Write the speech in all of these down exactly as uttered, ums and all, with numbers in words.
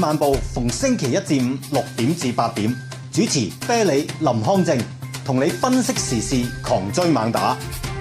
漫步逢星期一至五六點至八點，主持啤梨林康正，同你分析時事，狂追猛打。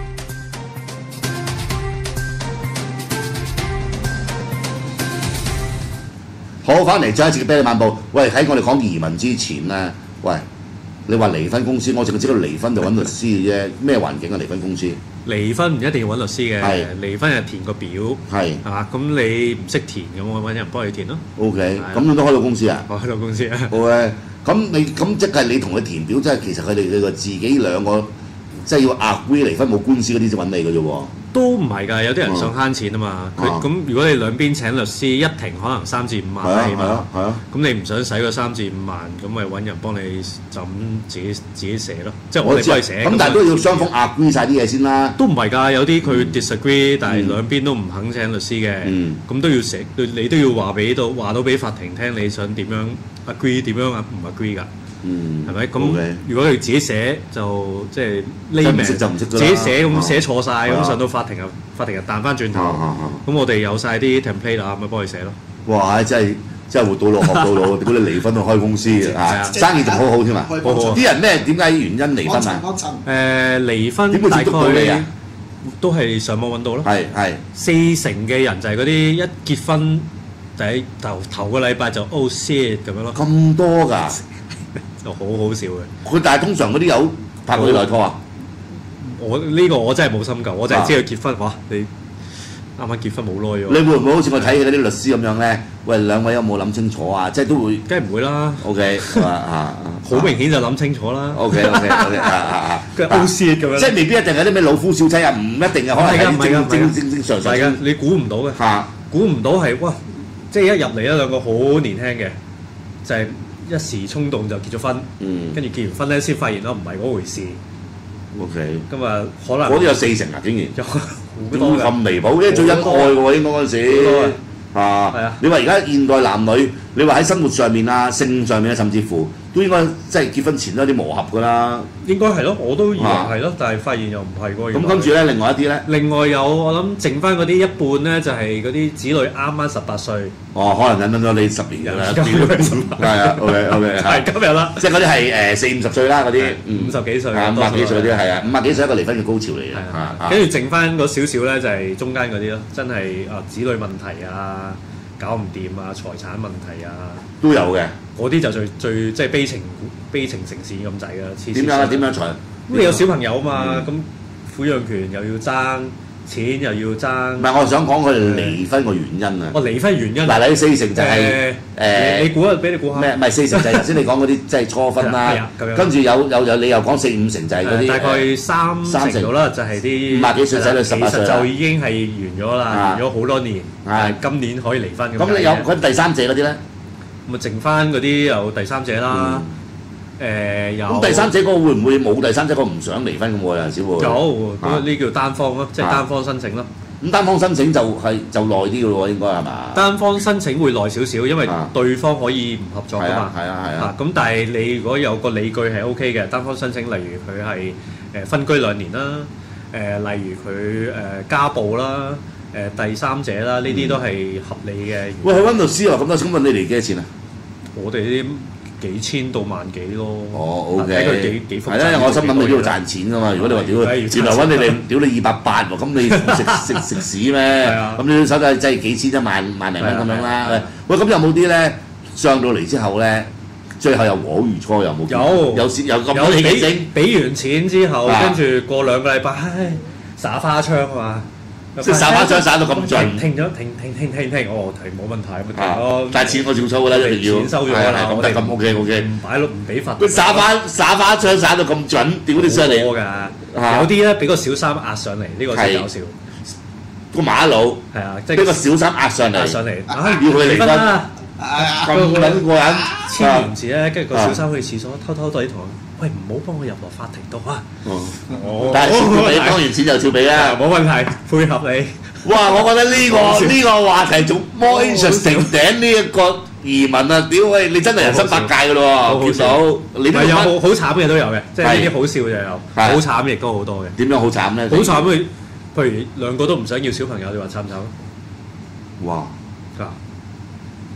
好，翻嚟再一次嘅啤梨漫步。喂，喺我哋講移民之前咧，喂，你話離婚公司，我淨係知道離婚就揾律師嘅啫。咩環境啊？離婚公司？ 離婚唔一定要揾律師嘅， 係離婚係填個表， 係係嘛？咁你唔識填咁，我揾人幫你填咯。 O K，咁你都開到公司啊？ 我開到公司啊。 好嘅，咁你咁即係你同佢填表，即係其實佢哋佢個自己兩個即係要 agree 離婚冇官司嗰啲先揾你嘅啫喎。 都唔係㗎，有啲人想慳錢啊嘛。佢咁、啊、如果你兩邊請律師，一庭可能三至五萬啦，起碼。係啊，係啊。咁你唔想使個三至五萬，咁咪揾人幫你就咁自己自己寫咯。即係我哋幫佢寫。 咁但係都要雙方 agree 晒啲嘢先啦。 都唔係㗎，有啲佢 disagree，、嗯、但係兩邊都唔肯請律師嘅。咁、嗯、都要寫，你都要話俾到話到俾法庭聽，你想點樣 agree， 點樣唔 agree 㗎？ 嗯， 係咪咁？如果佢自己寫就即係匿名，自己寫咁寫錯晒，咁上到法庭又法庭又彈翻轉頭。咁我哋有晒啲 template 啊，咁咪幫佢寫咯。 哇！真係真係活到老學到老，屌你離婚都開公司啊，生意仲好好添啊！好好。啲人咩點解原因離婚啊？ 誒離婚點會接觸到你啊？都係上網揾到咯。係係。四成嘅人就係嗰啲一結婚第一頭頭個禮拜就 oh shit 咁樣咯。 咁多㗎？ 就好好笑嘅。 佢但係通常嗰啲有拍過幾耐拖啊？ 我呢、這個我真係冇深究，我就係知佢結婚。哇！你啱啱結婚冇耐喎。 你會唔會好似我睇嘅嗰啲律師咁樣咧？喂，兩位有冇諗清楚啊？即係都會。 梗係唔會啦。O K 啊好明顯就諗清楚啦。 O K O K O K 啊啊啊！ 佢 O C 咁樣。即係未必一定係啲咩老夫少妻啊，唔一定嘅，可能係啲正正正正常常。係㗎，你估唔到嘅。嚇！估唔到係哇！即係一入嚟咧，兩個好年輕嘅，就係、是。一時衝動就結咗婚，嗯，跟住結完婚咧先發現咯，唔係嗰回事。O K，咁啊，可能嗰啲有四成啊，竟然有好多咁離譜，因為最恩愛嘅喎，應該嗰陣時啊，係啊。你話而家現代男女，你話喺生活上面啊、性上面啊，甚至乎都應該即係結婚前都有啲磨合㗎啦。 應該係咯，我都以為係咯，但係發現又唔係喎。 咁跟住咧，另外一啲咧， 另外有我諗剩翻嗰啲一半咧，就係嗰啲子女啱啱十八歲。 哦，可能忍咗你十年㗎啦，係啊 ，OK OK， 係今日啦， 即係嗰啲係誒四五十歲啦，嗰啲五十幾歲， 五十幾歲啲係啊，五十幾歲一個離婚嘅高潮嚟嘅， 跟住剩翻嗰少少咧就係中間嗰啲咯，真係啊子女問題啊，搞唔掂啊，財產問題啊， 都有嘅。 嗰啲就最最即係悲情悲情城市咁滯㗎。 點樣點樣財？ 咁你有小朋友嘛？咁撫養權又要爭。錢又要爭， 唔係我係想講佢離婚個原因啊！ 我離婚原因嗱，你四成就係誒， 你估啊，俾你估下咩？唔係四成就係頭先你講嗰啲即係初婚啦，跟住有有有你又講四五成就係嗰啲大概三三成到啦，就係啲五廿幾歲仔女十八歲就已經係完咗啦，完咗好多年，係今年可以離婚咁。 咁你有嗰第三者嗰啲咧？ 咁啊，剩翻嗰啲有第三者啦。誒有咁第三者嗰個會唔會冇第三者嗰個唔想離婚咁喎？有陣時會有，嗰呢叫單方咯，即係單方申請咯。 咁單方申請就係就耐啲嘅咯喎，應該係嘛？單方申請會耐少少，因為對方可以唔合作㗎嘛。 係啊係啊。 咁但係你如果有個理據係 O K 嘅，單方申請，例如佢係誒分居兩年啦，誒例如佢誒家暴啦，誒第三者啦，呢啲都係合理嘅。 喂，去揾律師啊！咁多請問你嚟幾多錢啊？ 我哋啲幾千到萬幾咯。 哦 ，OK。 睇佢幾幾複雜。 係啦，我心諗你都要賺錢㗎嘛。如果你話屌，原來揾你哋屌你二百八喎，咁你食食食屎咩？咁你手底真係幾千一萬萬零蚊咁樣啦。喂，咁有冇啲咧上到嚟之後咧，最後又和好如初有冇？有有有咁多氣整。俾完錢之後，跟住過兩個禮拜，唉，耍花槍啊嘛。即係耍花槍耍到咁盡，停咗停停停停停，哦停冇問題咪停咯。但係錢我照收㗎啦，一定要。錢收咗㗎啦，我哋咁 OK OK。唔擺唔俾罰。佢耍花耍花槍耍到咁準，屌你犀利！多㗎，有啲咧俾個小三壓上嚟，呢個先搞笑。個馬佬係啊，即係俾個小三壓上嚟，壓上嚟，要佢離婚啦！咁撚過癮，千年前咧，跟住個小三去廁所偷偷地同我。喂，唔好幫我入落法庭度啊！哦，但係你講完錢就照俾啦，冇問題，配合你。哇！我覺得呢個呢個話題仲 more interesting 頂呢一個移民啊！屌喂，你真係人生百界㗎咯喎！見到你都有好好慘嘅都有嘅，即係呢啲好笑就有，好慘亦都好多嘅。點樣好慘咧？好慘佢，譬如兩個都唔想要小朋友，你話慘唔慘？哇！啊！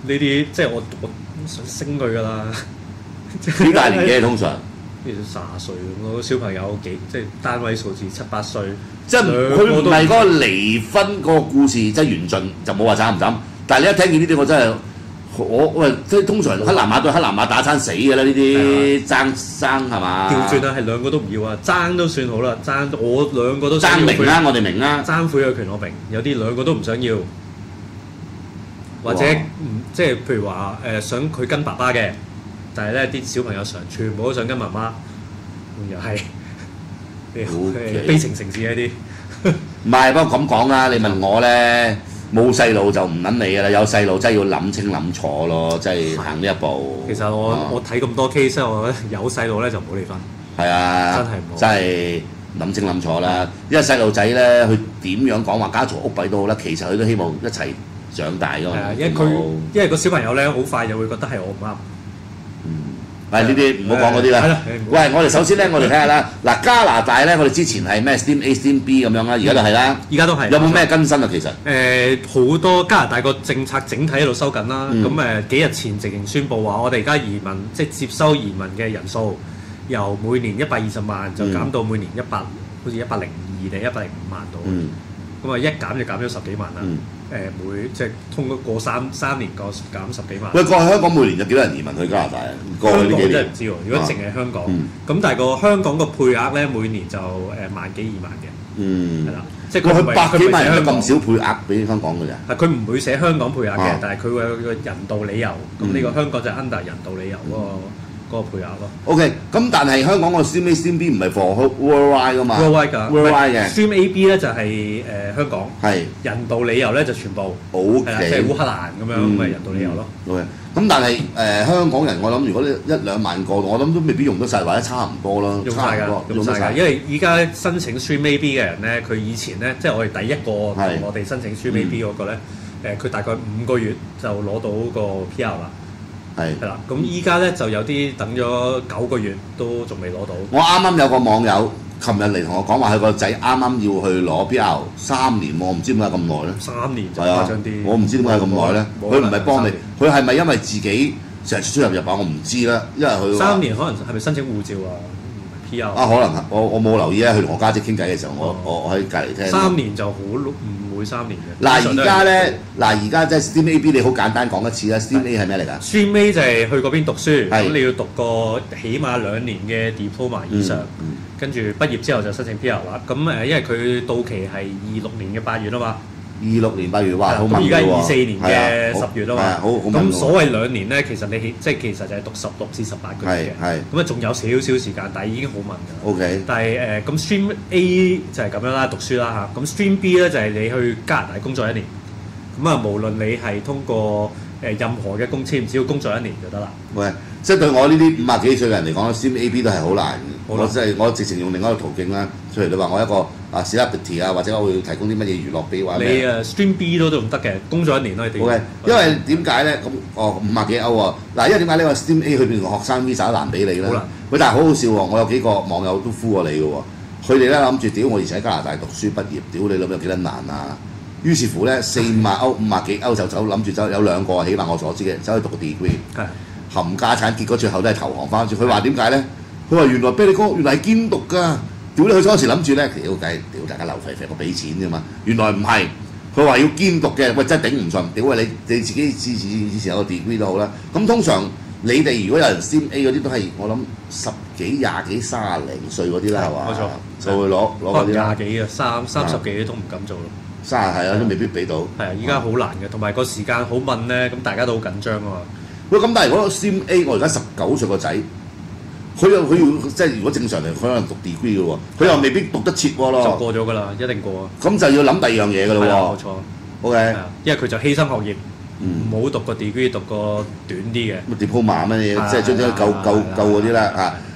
呢啲即係我我想升佢㗎啦。 幾大年紀通常？ 呢啲卅歲，我小朋友幾即係單位數字七八歲。 即係佢唔係嗰個離婚嗰個故事，即係完盡就冇話斬唔斬。但係你一聽見呢啲，我真係我喂，即係通常黑南馬對黑南馬打親死嘅啦，呢啲爭爭係嘛？ 調轉啊，係兩個都唔要啊，爭都算好啦，爭我兩個都爭明啦，我哋明啦。 爭撫養權我明，有啲兩個都唔想要，或者唔即係譬如話誒、呃、想佢跟爸爸嘅，但係咧啲小朋友常全部都想跟媽媽，又係悲情城市一啲。 唔係，不過咁講啦，你問我咧。冇細路就唔撚你㗎啦，有細路真係要諗清諗楚咯，即係行呢一步。 其實我、啊、我睇咁多 case， 我覺得有細路咧就唔好離婚。 係啊， 真係唔好。 真係諗清諗楚啦，因為細路仔咧，佢點樣講話家嘈屋閉都好啦，其實佢都希望一齊長大㗎嘛。係啊， 因為佢因為個小朋友咧好快就會覺得係我唔啱。 係呢啲唔好講嗰啲啦。喂，我哋首先咧，我哋睇下啦。嗱，加拿大咧，我哋之前係咩 Stream A、Stream B 咁樣啦，而家都係啦。 而家都係。 有冇咩更新啊？其實誒好多加拿大個政策整體喺度收緊啦。咁誒幾日前直情宣布話，我哋而家移民即係接收移民嘅人數，由每年一百二十萬就減到每年一百，好似一百零二定一百零五萬度。咁啊一減就減咗十幾萬啦。誒每即係通過過三三年個減十幾萬。 喂，過去香港每年有幾多人移民去加拿大啊？過去呢幾年真係唔知喎。如果淨係香港，咁但係個香港個配額咧，每年就誒萬幾二萬嘅。嗯，係啦，即係佢百幾萬人咁少配額俾香港㗎咋？ 係佢唔會寫香港配額嘅，但係佢會有個人道理由。咁呢個香港就 under 人道理由嗰個。嗰個配額咯。 OK，咁但係香港個 Stream A、Stream B 唔係 for worldwide 㗎嘛 ？worldwide 㗎 ，worldwide 嘅。 Stream A、B 咧就係誒香港， 係人道理由咧就全部。 OK， 即係烏克蘭咁樣咁咪人道理由咯。 OK，咁但係誒香港人，我諗如果一兩萬個，我諗都未必用得晒，或者差唔多啦。 用晒㗎，用晒㗎。因為依家申請 Stream A、B 嘅人咧，佢以前咧即係我哋第一個同我哋申請 Stream A、B 嗰個咧，誒佢大概五個月就攞到個 P R 啦。係係啦，咁依家咧就有啲等咗九個月都仲未攞到。我啱啱有個網友琴日嚟同我講話，佢個仔啱啱要去攞 P R 三年，我唔知點解咁耐咧。三年就誇張啲。我唔知點解咁耐咧。佢唔係幫你，佢係咪因為自己成日出出入入啊？我唔知啦，因為佢三年可能係咪申請護照啊？唔係 P R 啊？可能我我冇留意咧。佢同我家姐傾偈嘅時候，我我我喺隔離聽。三年就好唔會三年嘅。嗱而家咧，嗱而家即係 Stream A、B， 你好簡單講一次啦。Stream A 係咩嚟㗎 ？Stream A 就係去嗰邊讀書，咁你要讀個起碼兩年嘅 diploma 以上，跟住畢業之後就申請 P R 啦。咁誒，因為佢到期係二六年嘅八月啊嘛。二六年八月，哇，好慢喎！咁而家二四年嘅十月啊嘛，好好慢喎。咁所謂兩年咧，其實你起即係其實就係讀十六至十八個月嘅，咁啊仲有少少時間，但係已經好慢㗎。OK。但係誒咁 Stream A 就係咁樣啦，讀書啦嚇。咁 Stream B 咧就係你去加拿大工作一年。咁啊，無論你係通過誒任何嘅工簽，只要工作一年就得啦。喂，即係對我呢啲五十幾歲嘅人嚟講 ，Stream A、B 都係好難。我即係我直情用另一個途徑啦。譬如你話我一個啊 celebrity 啊，或者我會提供啲乜嘢娛樂俾話咩？你誒 Stream B 都都唔得嘅，工作一年都係點？OK，因為點解咧？咁哦五十幾歐喎。嗱，因為點解呢個 Stream A 佢變成學生 visa 都難俾你啦。好難。喂，但係好好笑喎！我有幾個網友都呼過你嘅喎。佢哋咧諗住屌我以前喺加拿大讀書畢業，屌你諗有幾多難啊！於是乎咧，四五萬歐、五萬幾歐就走，諗住走有兩個，起碼我所知嘅，走去讀個 degree，冚家產，結果最後都係投降翻轉。佢話點解咧？佢話原來啤你哥原來係堅讀㗎，屌你佢嗰時諗住咧，屌梗係屌大家流費費我俾錢㗎嘛，原來唔係，佢話要堅讀嘅，喂真係頂唔順，屌你你自己之前以前有個 degree 都好啦。咁通常你哋如果有人 Stream A 嗰啲都係我諗十幾廿幾三十零歲嗰啲啦，係嘛？冇錯，就會攞攞嗰啲啦。廿幾啊，三三十幾都唔敢做咯。卅係啊，都未必俾到。係啊，而家好難嘅，同埋個時間好問咧，咁大家都好緊張啊嘛。喂，咁但係如果 Stream A，我而家十九歲個仔，佢又佢要即係如果正常嚟，佢可能讀 degree 嘅喎，佢又未必讀得切喎咯。就過咗㗎啦，一定過。咁就要諗第二樣嘢㗎咯喎。冇錯。OK。因為佢就犧牲學業，唔好讀個 degree，讀個短啲嘅。diploma 乜嘢，即係將將夠夠夠嗰啲啦嚇。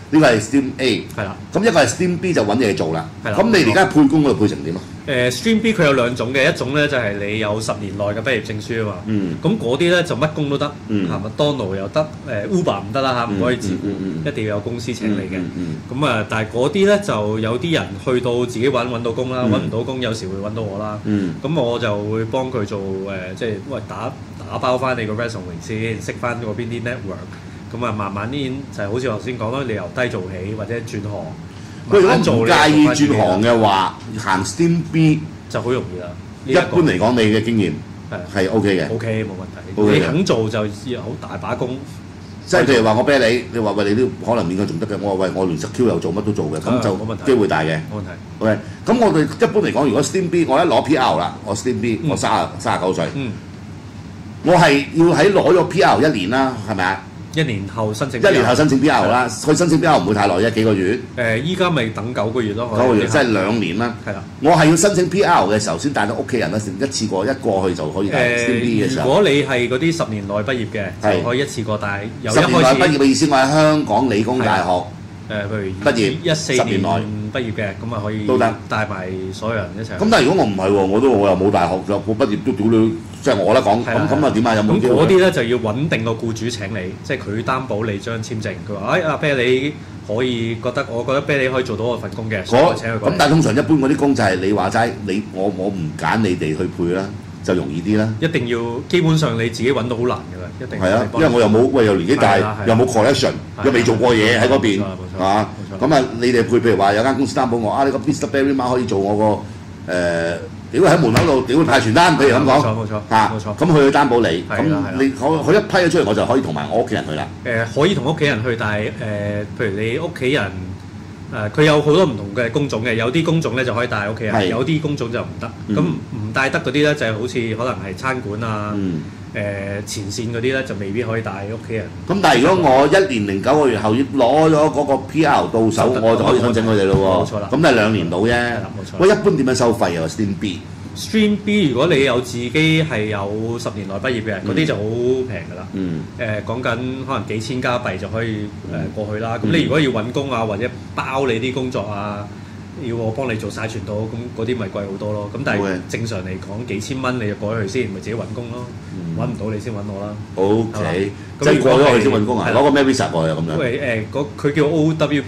呢個係 Stream A。 係啦。 咁一個係 Stream B 就揾嘢做啦。 係啦。 咁你而家配工嗰度配成點啊？ 誒 Stream B 佢有兩種嘅，一種咧就係你有十年內嘅畢業證書啊嘛。嗯。咁嗰啲咧就乜工都得，嚇麥當勞又得，誒 Uber 唔得啦嚇，唔可以自僱，一定要有公司請你嘅。咁啊，但係嗰啲咧就有啲人去到自己揾揾到工啦，揾唔到工有時會揾到我啦。咁我就會幫佢做誒，即係喂打打包翻你個 resume 先，識翻嗰邊啲 network。咁啊，慢慢啲就係好似頭先講啦，你由低做起或者轉行。 佢如果唔介意轉行嘅話，行 Stream B 就好容易啦。 一般嚟講，你嘅經驗係 OK 嘅。 OK 冇問題。你肯做就有好大把工。 即係譬如話我啤你，你話喂你都可能免佢仲得嘅，我話喂我連 secure 又做乜都做嘅，咁就機會大嘅。 冇問題。 OK，咁我哋一般嚟講，如果 Stream B 我一攞 P R 啦，我 Stream B 我三啊三啊九歲，我係要喺攞咗 P R 一年啦，係咪啊？ 一年後申請， 一年後申請 P R 啦，佢申請 P R 唔會太耐啫，幾個月。 誒，依家咪等九個月咯。 九個月即係兩年啦。 係啦。 我係要申請 P R 嘅時候先帶到屋企人啦，一次過一過去就可以帶 Stream B 嘅時候。 如果你係嗰啲十年內畢業嘅，就可以一次過帶。 十年內畢業嘅意思，我喺香港理工大學誒譬如畢業， 一四年內畢業嘅，咁啊可以都得帶埋所有人一齊。 咁但係如果我唔係喎，我都我又冇大學，就我畢業都屌你，即係我啦講，咁咁啊點啊？有冇機會？ 咁嗰啲咧就要穩定個僱主請你，即係佢擔保你張簽證。佢話：哎阿啤你可以覺得，我覺得啤你可以做到我份工嘅，所以我請佢過嚟。 咁但係通常一般嗰啲工就係你話齋，你我我唔揀你哋去配啦，就容易啲啦。 一定要基本上你自己揾到好難㗎啦，一定係啊，因為我又冇喂又年紀大，又冇 collection，又未做過嘢喺嗰邊，係嘛？咁啊，你哋配譬如話有間公司擔保我啊，呢個 Mister Berry 媽可以做我個誒，屌喺門口度屌派傳單，譬如咁講， 冇錯冇錯， 嚇， 冇錯。 咁佢去擔保你，咁你佢佢一批咗出嚟，我就可以同埋我屋企人去啦。 誒可以同屋企人去，但係誒譬如你屋企人。誒佢有好多唔同嘅工種嘅，有啲工種咧就可以帶屋企人，有啲工種就唔得。咁唔帶得嗰啲咧就係好似可能係餐館啊，誒前線嗰啲咧就未必可以帶屋企人。 咁但係如果我一年零九個月後攞咗嗰個 P R 到手，我就可以申請佢哋咯喎。冇錯啦。咁都係兩年到啫。冇錯。喂，一般點樣收費啊 ？Stream B。Stream B 如果你有自己係有十年內畢業嘅，嗰啲就好平㗎啦。嗯。誒講緊可能幾千加幣就可以誒過去啦。咁你如果要揾工啊，或者包你啲工作啊，要我幫你做晒全套，咁嗰啲咪貴好多咯。咁但係正常嚟講，幾千蚊你就過咗去先，咪自己揾工咯。揾唔到你先揾我啦。 O K。即係過咗去先揾工啊？攞個咩 visa 過去啊？咁樣。 因為誒佢叫 O W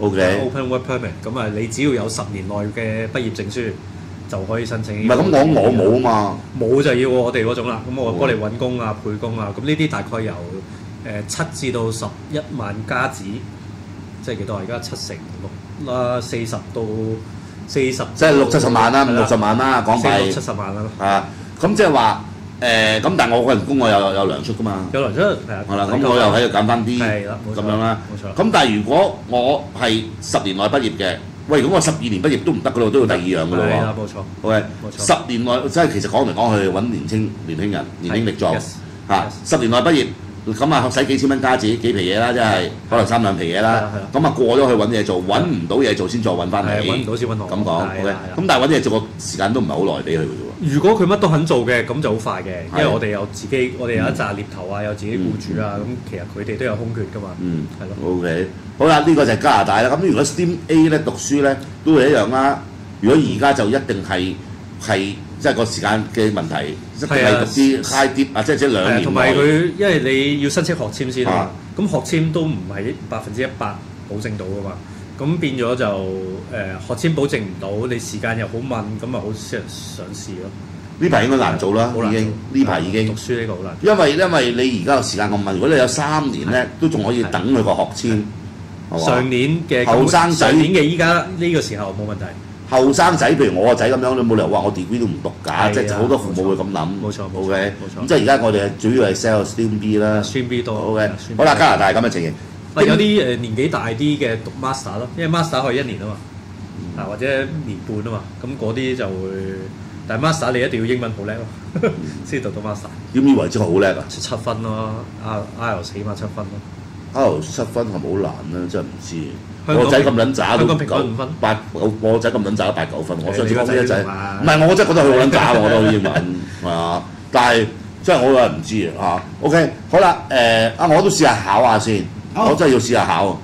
P。O O K。 Open Work Permit。咁啊，你只要有十年內嘅畢業證書，就可以申請。 唔係咁，我我冇啊嘛。 冇就要我哋嗰種啦。咁我幫你揾工啊、配工啊。咁呢啲大概由誒七至到十一萬加紙，即係幾多啊？而家七成六啦，四十到四十。即係六七十萬啦，五六十萬啦，港幣。 六七十萬啦。 啊，咁即係話誒，咁但係我個人工我有有糧出噶嘛。 有糧出係啊。 係啦，咁我又喺度減翻啲。 係啦， 咁樣啦。 冇錯。 咁但係如果我係十年內畢業嘅。喂，如果我十二年畢業都唔得噶咯，都要第二樣噶咯喎。 係啦，冇錯。 OK，冇錯。十年內即係其實講嚟講去揾年青年輕人、年輕力壯嚇。十年內畢業，咁啊使幾千蚊加紙幾皮嘢啦，即係可能三兩皮嘢啦。咁啊過咗去揾嘢做，揾唔到嘢做先再揾翻你。 揾唔到先揾我。 咁講 OK。咁但係揾嘢做個時間都唔係好耐俾佢嘅啫喎。 如果佢乜都肯做嘅，咁就好快嘅，因為我哋有自己，我哋有一紮獵頭啊，有自己僱主啊，咁其實佢哋都有空缺噶嘛。嗯，係咯。 OK。好啦，呢個就係加拿大啦。咁如果 Stream A 咧讀書咧都係一樣啦。如果而家就一定係係即係個時間嘅問題，一定係讀啲 high dip 啊，即係即係兩年。 同埋佢，因為你要申請學簽先啊，咁學簽都唔係百分之一百保證到噶嘛。咁變咗就誒學簽保證唔到，你時間又好問，咁咪好少人想試咯。 呢排應該難做啦，已經呢排已經讀書呢個好難。 因為因為你而家個時間咁問，如果你有三年咧，都仲可以等佢個學簽。 上年嘅後生仔， 上年嘅依家呢個時候冇問題。 後生仔譬如我個仔咁樣，你冇理由話我 degree 都唔讀㗎，即係好多父母會咁諗。 冇錯 ，OK，冇錯。咁即係而家我哋主要係 sell Stream B 啦 ，Stream B 多。 OK，好啦，加拿大咁嘅情形。 有啲誒年紀大啲嘅讀 master 咯，因為 master 可以一年啊嘛，啊或者年半啊嘛，咁嗰啲就會，但係 master 你一定要英文好叻咯，先讀到 master。 點以為真係好叻啊？ 七分咯，I E L T S 起碼七分咯。 I E L T S 七分係咪好難咧？真係唔知。我仔咁撚渣都九八，我我仔咁撚渣都八九分。我上次講呢個仔，唔係我真係覺得佢好撚渣喎，我都英文係啊，但係真係我又唔知啊。OK，好啦，誒啊我都試下考下先。我真係要試下考，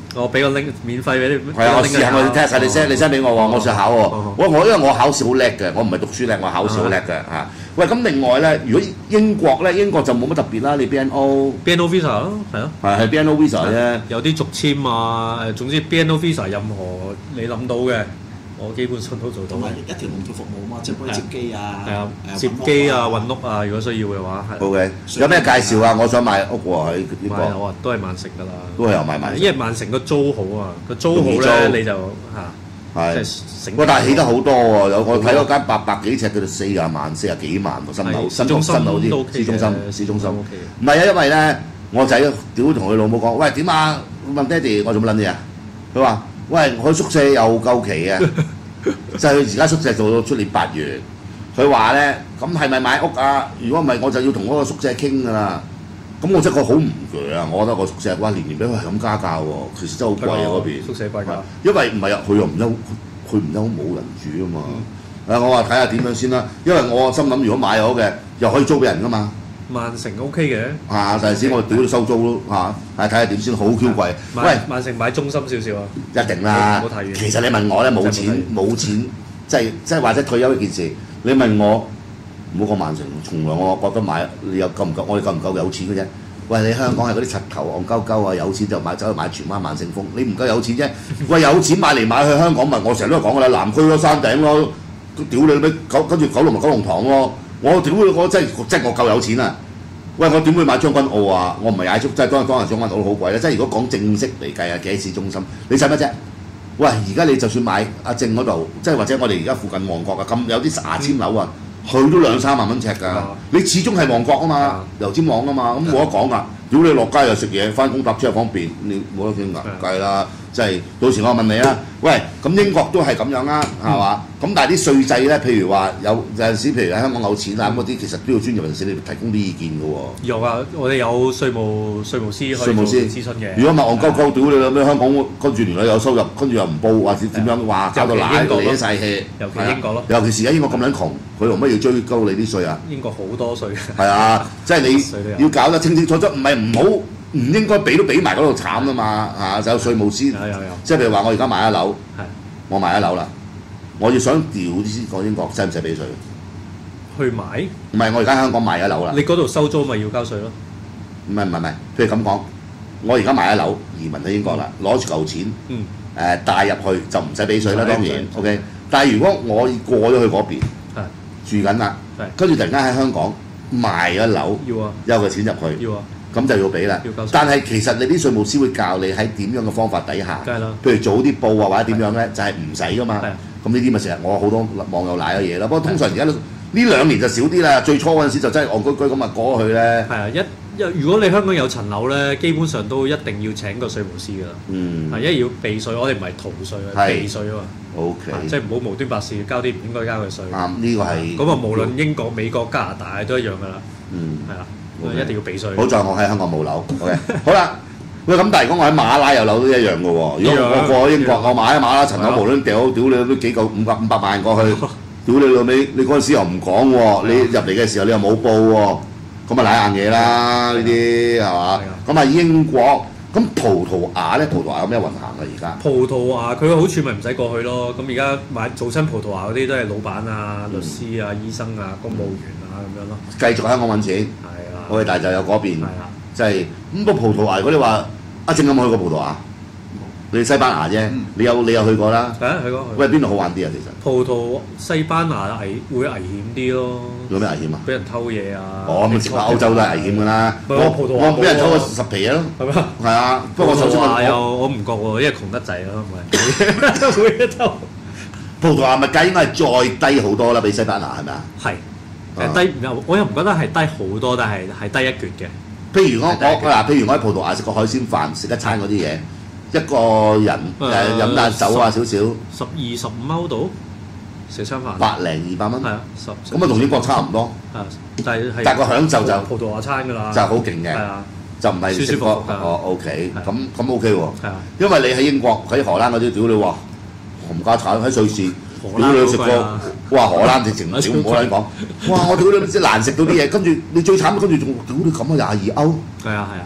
我俾個 link 免費俾你。 係啊，我試下我聽下你 send 你 send 俾我喎，我想考喎。我我因為我考試好叻嘅，我唔係讀書叻，我考試好叻嘅嚇。喂，咁另外咧，如果英國咧，英國就冇乜特別啦，你 B N O。B N O visa 咯，係咯。 係係 B N O visa 啫。 有啲續簽啊，誒，總之 B N O visa 任何你諗到嘅。我基本上都做到。 同埋一條龍嘅服務嘛，即係幫你接機啊， 係啊，接機啊、運屋啊，如果需要嘅話，係。 O K，有咩介紹啊？我想買屋喎喺呢個。 買樓啊，都係曼城㗎啦。 都係由買買。 因為曼城個租好啊，個租好咧你就嚇， 係。喂，但係起得好多喎，有我睇嗰間八百幾尺，佢哋四廿萬、四廿幾萬喎，新樓、新屋、新樓啲市中心、市中心。唔係啊，因為咧，我仔屌同佢老母講，喂點啊？問爹哋，我做乜撚嘢啊？佢話。喂，我宿舍又夠期啊！就係佢而家宿舍做到出年八月。佢話咧，咁係咪買屋啊？如果唔係，我就要同嗰個宿舍傾㗎啦。咁我真係個好唔鋸啊！我覺得個宿舍哇年年俾佢係咁加價喎，其實真係好貴啊嗰邊。 宿舍貴價。 因為唔係啊，佢又唔憂，佢唔憂冇人住啊嘛。誒、嗯，我話睇下點樣先啦。因為我心諗，如果買咗嘅，又可以租俾人㗎嘛。 曼城 O K 嘅， 嚇！第時我屌你收租咯嚇，係睇下點先，好 Q 貴。喂， 曼城買中心少少啊， 一定啦。其實你問我咧，冇錢冇錢，即係即係或者退休一件事。你問我唔好講曼城，從來我覺得買你又夠唔夠？我哋夠唔夠有錢嘅啫？喂，你香港係嗰啲柒頭戇鳩鳩啊，有錢就買走去買荃灣萬盛豐，你唔夠有錢啫。喂，有錢買嚟買去香港咪我成日都講㗎啦，南區嗰山頂咯，屌你咩九跟住九龍咪九龍塘咯。我屌你！我真係真係我夠有錢啊！喂，我點會買將軍澳啊？我唔係踩足，即係當當日將軍澳好貴啦。即係如果講正式嚟計啊，幾市中心，你使乜啫？喂，而家你就算買阿正嗰度，即係或者我哋而家附近旺角啊，咁有啲牙籤樓啊，去都兩三萬蚊尺㗎。嗯、你始終係旺角啊嘛，油尖旺啊嘛，咁冇得講㗎。屌你落街又食嘢，翻工搭車又方便，你冇得傾㗎計啦。即係到時我問你啦，喂，咁英國都係咁樣啊，係嘛？咁但係啲稅制咧，譬如話有有陣時，譬如喺香港有錢啊咁嗰啲，其實都要專業人士你提供啲意見嘅喎。有啊，我哋有稅務稅務司可以做諮詢嘅。 如果唔係戇鳩鳩屌你啦咩？香港跟住原來有收入，跟住又唔報，或者點樣話搞到奶嚟晒氣。 尤其英國咯。 尤其是而家英國咁撚窮，佢用乜要追高你啲稅啊？ 英國好多稅。 係啊，即係你要搞得清清楚楚，唔係唔好。唔應該俾都俾埋嗰度慘啊嘛嚇！就有稅務司，即係譬如話我而家買一樓，我買一樓啦，我要想調啲先講英國，使唔使俾稅？ 去買？ 唔係，我而家香港買一樓啦。 你嗰度收租咪要交稅咯？ 唔係唔係唔係，譬如咁講，我而家買一樓移民喺英國啦，攞住嚿錢， 嗯， 誒帶入去就唔使俾稅啦，當然 OK。但係如果我過咗去嗰邊住緊啦，跟住突然間喺香港賣咗樓， 要啊， 有個錢入去， 要啊。 咁就要俾啦，但係其實你啲稅務師會教你喺點樣嘅方法底下，譬如早啲報啊或者點樣咧，就係唔使噶嘛。咁呢啲咪成日我好多網友賴嘅嘢啦。不過通常而家呢兩年就少啲啦。最初嗰陣時就真係戇居居咁啊過去咧。係啊，一一如果你香港有層樓咧，基本上都一定要請個稅務師噶啦。嗯，係因為要避稅，我哋唔係逃稅啊，避稅啊嘛。O K，即係唔好無端白事交啲唔應該交嘅稅。啱，呢個係。咁啊，無論英國、美國、加拿大都一樣噶啦。嗯，係啦。Okay. 一定要俾稅。好在我喺香港冇樓。OK， 好啦。喂，咁但係如果我喺馬拉有樓都一樣嘅喎。如果我過英國，我買喺馬拉層樓，無論掉屌你都幾嚿五百五百萬過去，屌你老味，你嗰陣時又唔講喎，你入嚟嘅時候你又冇報喎，咁啊賴硬嘢啦呢啲係嘛？咁啊英國，咁葡萄牙咧，葡萄牙有咩運行啊？而家？葡萄牙佢嘅好處咪唔使過去咯。咁而家買做親葡萄牙嗰啲都係老闆啊、律師啊、醫生啊、公務員啊咁樣咯。繼續喺香港揾錢。我哋大就有嗰邊，即係咁個葡萄牙。如果你話阿正有冇去過葡萄牙？你西班牙啫，你有你有去過啦。係啊，去過。喂，邊度好玩啲啊？其實葡萄西班牙危會危險啲咯。有咩危險啊？俾人偷嘢啊！哦，咁直落歐洲都係危險㗎啦。我葡萄牙我俾人偷過十皮嘢咯。係咩？係啊。不過首先我又我唔覺喎，因為窮得滯咯，咪會一偷。葡萄牙物價應該係再低好多啦，比西班牙係咪啊？係。誒低又我又唔覺得係低好多，但係係低一橛嘅。譬如我我嗱，譬如我喺葡萄牙食個海鮮飯，食一餐嗰啲嘢，一個人誒飲啖酒啊少少，十二十五歐度食餐飯，百零二百蚊。係啊，十咁啊同英國差唔多。係，但係但係個享受就葡萄牙餐㗎啦，就係好勁嘅。係啊，就唔係食個哦 OK，咁咁 OK 喎。係啊，因為你喺英國喺荷蘭嗰啲屌你話冚家產喺瑞士。屌你食過，哇！荷蘭直情屌唔好撚講，哇！我屌你唔知難食到啲嘢，跟住你最慘，跟住仲屌你咁啊廿二歐，係啊係啊，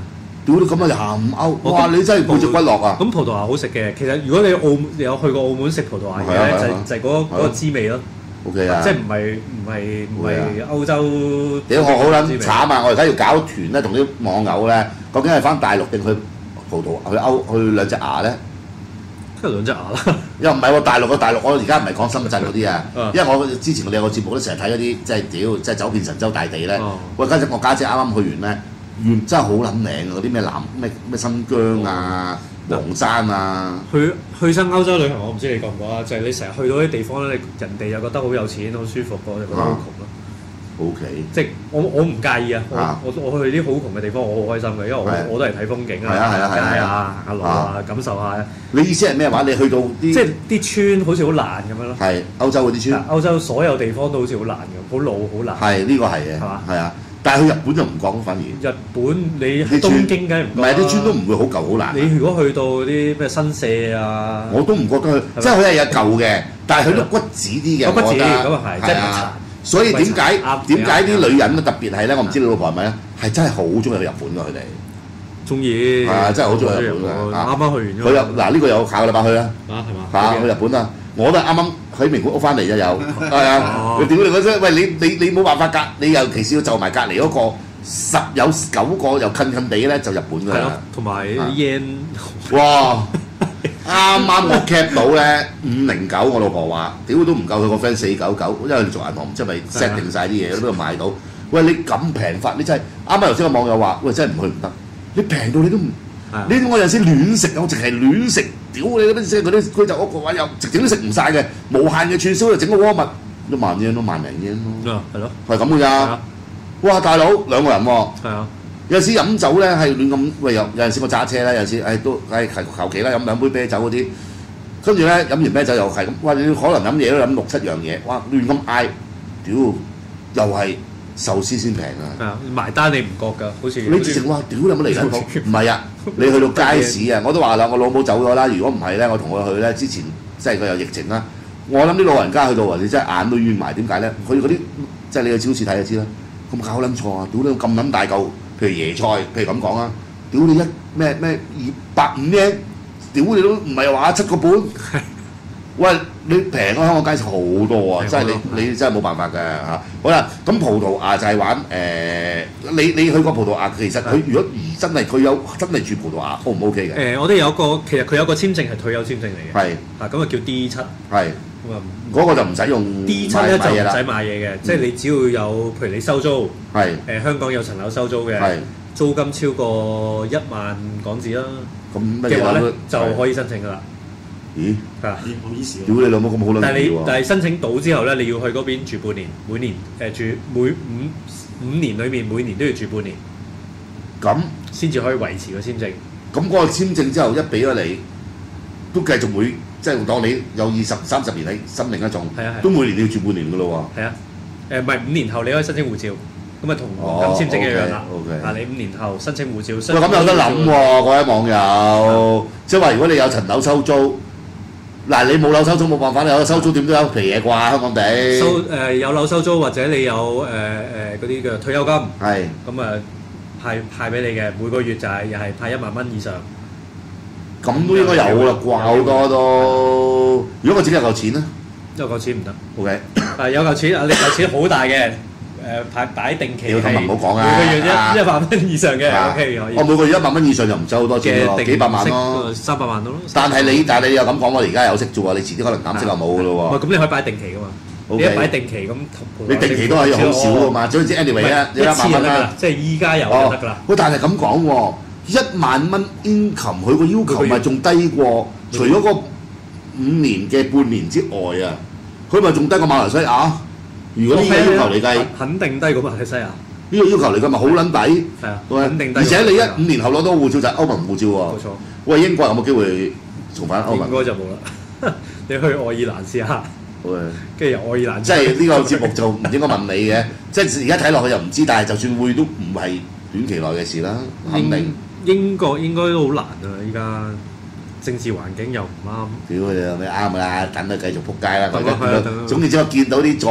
屌你咁啊廿五歐，哇！你真係背脊骨落啊！ 咁葡萄牙好食嘅，其實如果你澳有去過澳門食葡萄牙嘢咧，就就係嗰嗰個滋味咯。 O K 啊， 即係唔係唔係唔係歐洲？ 屌我好撚慘啊！我而家要搞團咧，同啲網友咧，究竟係翻大陸定去葡萄去歐去兩隻牙咧？ 跟住兩隻牙啦。 又唔係喎，大陸個大陸，我而家唔係講深圳嗰啲啊，因為我之前我哋有個節目都成日睇嗰啲，即係屌，即係走遍神州大地咧。喂，家姐我家姐啱啱去完咧，原真係好撚靚啊！嗰啲咩南咩咩新疆啊、黃山啊。去去親歐洲旅行，我唔知你覺唔覺啊？就係你成日去到啲地方咧，人哋又覺得好有錢、好舒服，我就覺得好窮咯。 O K， 即係我我唔介意啊！我我我去啲好窮嘅地方，我好開心嘅，因為我我都係睇風景啊，行街啊、行下路啊，感受下。 你意思係咩話？你去到啲即係啲村好似好爛咁樣咯。 係歐洲嗰啲村。歐洲所有地方都好似好爛咁，好老好爛。 係呢個係嘅，係嘛？係啊，但係去日本就唔講反而。日本你東京梗係唔講。唔係啲村都唔會好舊好爛。 你如果去到啲咩新社啊， 我都唔覺得佢，即係佢係有舊嘅，但係佢都骨子啲嘅。 骨子咁啊係，即係殘。 所以點解點解啲女人咧特別係咧？我唔知你老婆係咪咧？係真係好中意去日本㗎，佢哋中意係啊，真係好中意去日本㗎。 啱啱去完佢有嗱呢個有下個禮拜去啦。 啊係嘛？ 嚇去日本啊！我都係啱啱喺名古屋翻嚟啫，有係啊！你屌你嗰陣，喂你你你冇辦法隔，你尤其是要就埋隔離嗰個十有九個又近近地咧，就日本㗎啦。 同埋 yen 哇！啱啱我 cap 到咧五零九，我老婆話：屌都唔夠佢個 friend 四九九，因為佢做銀行唔知係咪 set 定晒啲嘢，喺邊度買到？喂，你咁平法，你真係啱啱頭先個網友話：喂，真係唔去唔得，你平到你都唔，你我有陣時亂食，我淨係亂食，屌你嗰啲即係嗰啲佢就屋個話又直情都食唔晒嘅，無限嘅串燒就整個鍋物都萬嘢都萬零嘢咯， 係咯， 係咁㗎咋？哇，大佬兩個人喎， 係啊。 有陣時飲酒咧係亂咁，喂有有陣時我揸車啦，有陣時誒都誒求其啦飲兩杯啤酒嗰啲，跟住咧飲完啤酒又係咁，哇！你可能飲嘢都飲六七樣嘢，哇亂咁嗌，屌又係壽司先平啊！ 係啊，埋單你唔覺㗎，好似你直情哇屌有乜嚟緊講？唔係啊，你去到街市啊，我都話啦，我老母走咗啦，如果唔係咧，我同佢去咧之前即係佢有疫情啦，我諗啲老人家去到啊，你真係眼都冤埋，點解咧？佢嗰啲即係你去超市睇就知啦，咁搞撚錯啊！屌你咁撚大嚿。譬如椰菜，譬如咁講啊，屌你一咩咩二百五咧，屌你都唔係話七個半，喂你平啊香港街市好多啊，真係你你真係冇辦法㗎嚇。好啦，咁葡萄牙就係玩誒、呃，你你去過葡萄牙，其實佢如果而真係佢有真係住葡萄牙，O 唔 O K 嘅？誒、 呃，我哋有個其實佢有個簽證係退休簽證嚟嘅， 係啊咁啊叫 D 七， 係咁啊嗰個就唔使用 D 七咧就唔使買嘢嘅，嗯、即係你只要有譬如你收租， 係誒、 呃、香港有層樓收租嘅， 係租金超過一萬港紙啦， 咁嘅話咧就可以申請㗎啦。 咦？ 係啊， 好意思喎！ 屌你老母咁好撚但係你但係申請到之後咧，你要去嗰邊住半年，每年誒、呃、住每五五年裏面每年都要住半年， 咁先至可以維持個簽證。 咁嗰個簽證之後一俾咗你，都繼續會即係當你有二十三十年喺申領一種， 係啊係啊都每年要住半年㗎咯喎。 係啊，誒唔係五年後你可以申請護照。咁咪同黃金簽證一樣啦。啊，你五年後申請護照， 喂，咁有得諗喎，各位網友，即係話如果你有層樓收租，嗱你冇樓收租冇辦法，你有收租點都有皮嘢啩，香港地。 收誒有樓收租或者你有誒誒嗰啲嘅退休金， 係咁啊派派俾你嘅，每個月就係又係派一萬蚊以上。 咁都應該有啦，掛好多都。如果我自己有嚿錢咧， 有嚿錢唔得。 O K。 誒有嚿錢啊！你嚿錢好大嘅。誒擺擺定期係唔好講啊！ 每個月一一萬蚊以上嘅 O K 可以。 我每個月一萬蚊以上就唔收好多錢咯，幾百萬咯， 三百萬咯。 但係你但係你又咁講，我而家有息做喎，你遲啲可能減息就冇㗎咯喎。 咁你可以擺定期㗎嘛？你一擺定期咁， 你定期都係好少㗎嘛。總之 anyway 啊，一萬蚊啦， 即係依家有就得㗎啦。 喂，但係咁講喎，一萬蚊 income 佢個要求咪仲低過？除咗嗰五年嘅半年之外啊，佢咪仲低過馬來西亞？如果呢個要求嚟計， 肯定低過馬來西亞。 呢個要求嚟計咪好撚抵？ 係啊，肯定低。 而且你一五年後攞到護照就係歐盟護照喎。 冇錯。 喂，英國有冇機會重返歐盟？ 應該就冇啦。你去愛爾蘭試下。 好嘅。 跟住由愛爾蘭。 即係呢個節目就唔應該問你嘅，即係而家睇落去又唔知，但係就算會都唔係短期內嘅事啦，肯定。 英國應該都好難啊！依家。政治環境又唔啱， 屌你咪啱㗎啦，等佢繼續撲街啦！我而家總之只我見到啲左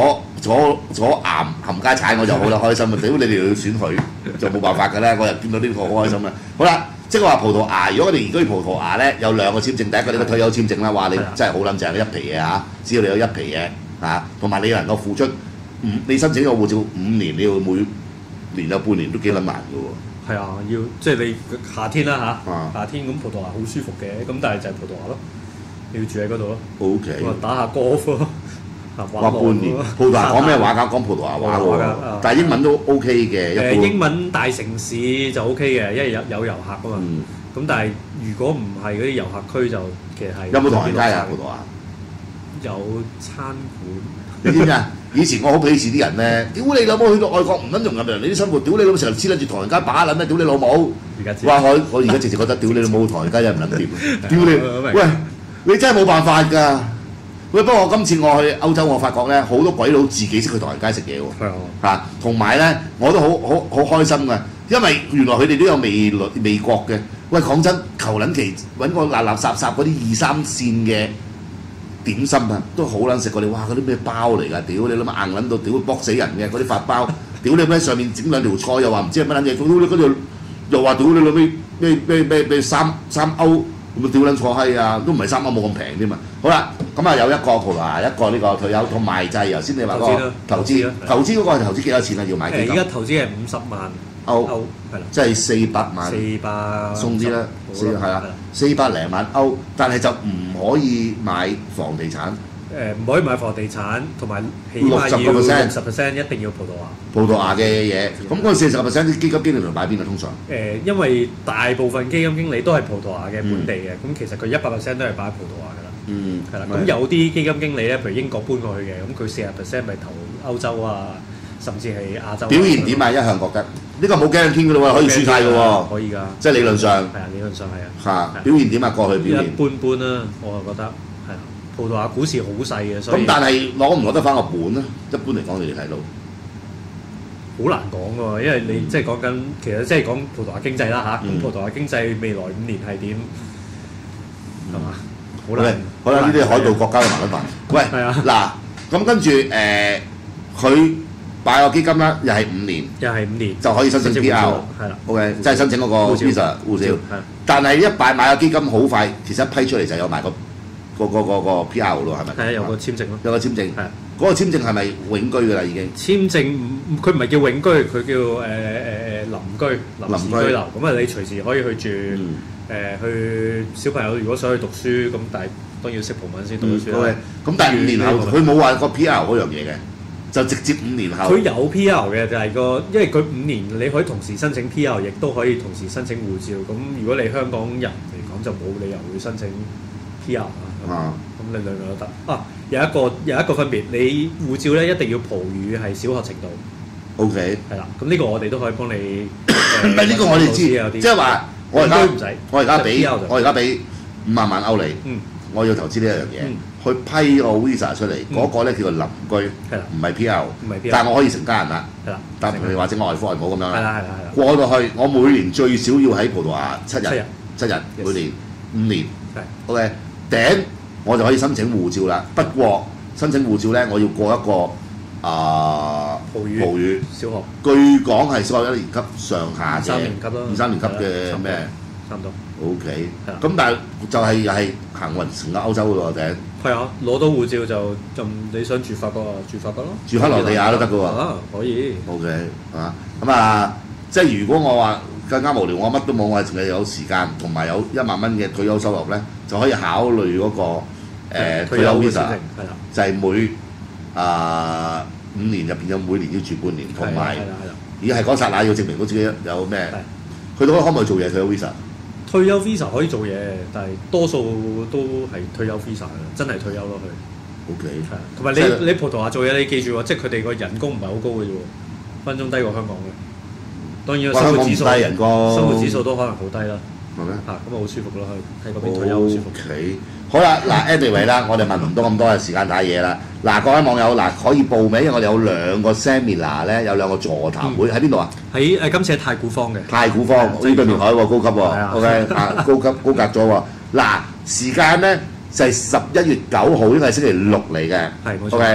左左岩冚家產我就好啦開心啊！屌你哋要選佢就冇辦法㗎啦，我又見到呢個好開心啦。好啦，即係話葡萄牙，如果我哋移居葡萄牙咧，有兩個簽證，第一個你個退休簽證啦，話你真係好撚正，一皮嘢嚇，只要你有一皮嘢嚇，同埋你能夠付出五，你申請個護照五年，你要每年有半年都幾撚難㗎喎。 係啊，要即係你夏天啦嚇，夏天咁葡萄牙好舒服嘅，咁但係就係葡萄牙咯，你要住喺嗰度咯。 O K。 打下 golf 咯。 話半年，葡萄牙講咩話㗎？講葡萄牙話喎，但係英文都 O K 嘅。 誒英文大城市就 O K 嘅，因為有有遊客啊嘛。咁但係如果唔係嗰啲遊客區就其實係有冇唐人街啊？葡萄牙有餐館。 你知唔知啊？以前我好鄙視啲人咧，屌你老母去到外國唔撚融入人哋啲生活，屌你老母成日黐撚住唐人街把撚咩？屌你老母！哇！我我而家直直覺得屌你老母唐人街真係唔撚掂，屌你！喂，你真係冇辦法㗎。喂，不過我今次我去歐洲，我發覺咧好多鬼佬自己識去唐人街食嘢喎，嚇，同埋咧我都好好好開心㗎，因為原來佢哋都有味味覺嘅。喂，講真，求撚其揾個垃垃雜雜嗰啲二三線嘅點心啊，都好撚食過你。哇！嗰啲咩包嚟㗎？屌你諗下硬撚到屌卜死人嘅嗰啲法包，屌你咩上面整兩條菜又話唔知係乜撚嘢，屌你嗰度又話屌你老味咩咩咩咩三三歐。咁啊屌撚錯閪啊！都唔係三蚊冇咁平添嘛。好啦，咁啊有一個葡萄牙，一個呢個退休，同埋就係頭先你話嗰個投資，投資嗰個係投資幾多錢啊？要買基金？ 而家投資係五十萬歐， 係啦， 即係四百萬， 四百送啲啦，四係啊，四百零萬歐，但係就唔可以買房地產。 誒唔可以買房地產，同埋起碼要六十 percent 一定要葡萄牙。 葡萄牙嘅嘢，咁嗰四十 percent 啲基金經理同擺邊啊？通常誒，因為大部分基金經理都係葡萄牙嘅本地嘅，咁其實佢一百 percent 都係擺喺葡萄牙㗎啦。嗯，係啦。咁有啲基金經理咧，譬如英國搬過去嘅，咁佢四十 percent 咪投歐洲啊，甚至係亞洲。 表現點啊？一向覺得呢個冇 guarantee 㗎咯喎，可以輸曬㗎喎。 可以㗎。 即係理論上。 係啊，理論上係啊。嚇！表現點啊？過去表現。 一般般啦，我就覺得係啊。葡萄牙股市好細嘅，所以咁但係攞唔攞得翻個本咧？一般嚟講，你哋睇到好難講喎，因為你即係講緊，其實即係講葡萄牙經濟啦嚇。咁葡萄牙經濟未來五年係點係嘛？好難。 好啦，呢啲海盜國家嘅麻煩。喂，嗱，咁跟住誒，佢買個基金啦，又係五年， 又係五年就可以申請 P R， 係啦 ，OK，即係申請嗰個 visa 護照。但係一擺買個基金好快，其實一批出嚟就有埋個。個個個個 P R 咯，係咪？ 係啊，有個簽證咯。 有個簽證。係。嗰個簽證係咪永居㗎啦？已經。簽證佢唔係叫永居，佢叫誒誒誒臨居、臨時居留。咁啊，你隨時可以去住。誒，去小朋友如果想去讀書，咁但係當然要識葡文先讀到書啦。 咁但係五年後佢冇話個 P R 嗰樣嘢嘅，就直接五年後。 佢有 P R 嘅，就係個，因為佢五年你可以同時申請 P R， 亦都可以同時申請護照。咁如果你香港人嚟講，就冇理由會申請 P R。啊！咁你兩個都得啊！有一個有一個分別，你護照咧一定要葡語係小學程度。 O K。係啦，咁呢個我哋都可以幫你。 唔係呢個我哋知，即係話我而家唔使，我而家俾我而家俾五萬萬歐你，我要投資呢一樣嘢，去批個 visa 出嚟，嗰個咧叫做臨居，唔係 P R， 但係我可以成家人啦。係啦，但係佢或者我外父外母咁樣啦。係啦係啦係啦。過到去，我每年最少要喺葡萄牙七日，七日每年五年。係。O K。頂我就可以申請護照啦。不過申請護照咧，我要過一個啊葡語葡語小學， 據講係小學一年級上下嘅， 三年級咯， 二三年級嘅咩？ 差唔多。 O K。咁但係就係又係行運成個歐洲嗰個頂。 係啊，攞到護照就就你想住法國啊，住法國咯。 住克羅地亞都得㗎喎。 啊，可以。 O K。係嘛？咁啊，即係如果我話更加無聊，我乜都冇，我係淨係有時間同埋有一萬蚊嘅退休收入咧，就可以考慮嗰個誒退休 visa，就係每啊五年入邊有每年要住半年，同埋而係嗰剎那要證明到自己有咩，去到可唔可以做嘢退休 visa？ 退休 visa 可以做嘢，但係多數都係退休 visa 嘅，真係退休咯佢。 O K。係。 同埋你你葡萄牙做嘢，你記住喎，即係佢哋個人工唔係好高嘅啫喎，分鐘低過香港嘅。當然生活指數，生活指數都可能好低啦。係咩？嚇，咁啊好舒服咯，去喺嗰邊退休好舒服。 OK，好啦，嗱 anyway 啦，我哋問唔到咁多嘅時間打嘢啦。嗱，各位網友嗱可以報名，因為我哋有兩個 seminar 咧，有兩個座談會喺邊度啊？ 喺誒今次喺太古坊嘅。太古坊呢對面海喎，高級喎。OK，啊高級高格咗喎。嗱，時間咧就係十一月九號，應該係星期六嚟嘅。 係冇錯。 OK，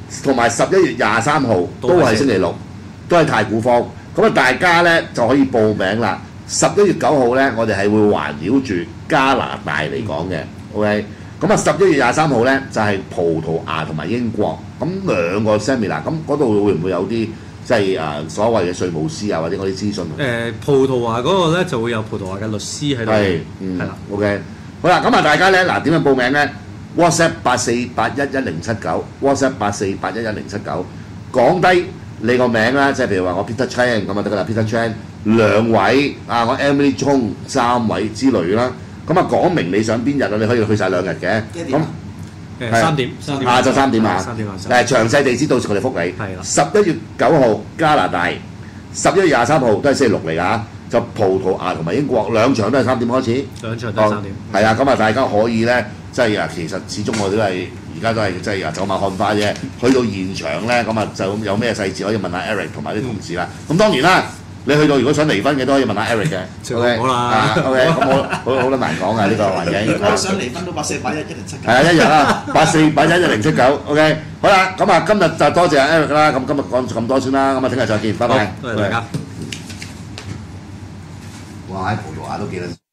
同埋十一月廿三號都係星期六，都係太古坊。咁啊，大家咧就可以報名啦。十一月九號咧，我哋係會環繞住加拿大嚟講嘅 ，OK。咁啊，十一月廿三號咧就係、是、葡萄牙同埋英國，咁兩個 seminar， 咁嗰度會唔會有啲即係啊所謂嘅稅務師啊或者嗰啲諮詢？誒、 呃，葡萄牙嗰個咧就會有葡萄牙嘅律師喺度，係， 嗯，係啦 ，OK。好啦，咁啊，大家咧嗱點樣報名咧 ？WhatsApp 八四八一一零七九 ，WhatsApp 八四八一一零七九，講低你個名啦，即係譬如話我 Peter Chan 咁啊得㗎啦 ，Peter Chan 兩位啊，我 Emily Chong 三位之類啦。咁啊講明你想邊日啊？你可以去晒兩日嘅。咁誒三點，三點下晝三點啊。 三點啊。 誒詳細地址到時我哋覆你。係啦。十一月九號加拿大，十一月廿三號都係星期六嚟㗎。就葡萄牙同埋英國兩場都係三點開始。 兩場都係三點。 係啊，咁啊大家可以咧，即係啊，其實始終我哋都係而家都係即係啊走馬看花啫。去到現場咧，咁啊就有咩細節可以問下 Eric 同埋啲同事啦。咁、嗯、當然啦。你去到如果想離婚嘅都可以問下 Eric 嘅 ，OK， 好啦 ，OK， 咁好好好得難講啊呢個環境。 如果想離婚都八四八一一零七九。 係啊，一日啦，八四八一一零七九 ，OK， 好啦，咁啊今日就多謝 Eric 啦，咁今日講咁多先啦，咁啊聽日再見，拜拜。 多謝大家。 哇！喺葡萄牙都幾得〜